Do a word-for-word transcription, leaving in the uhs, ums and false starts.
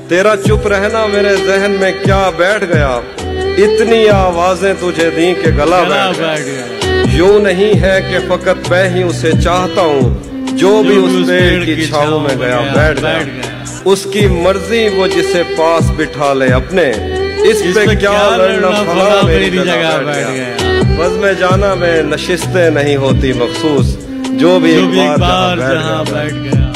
तेरा चुप रहना मेरे जहन में क्या बैठ गया, इतनी आवाजें तुझे दी के गला बैठ गया। यूं नहीं है कि फकत मैं ही उसे चाहता हूँ, जो भी उस पेड़ की छांव में गया बैठ गया। उसकी मर्जी वो जिसे पास बिठा ले अपने, इस पे क्या लड़ना फला मेरी जगह बैठ गया। बज़्म जाना में नशिस्तें नहीं होती मखसूस, जो भी एक बार जहाँ बैठ गया।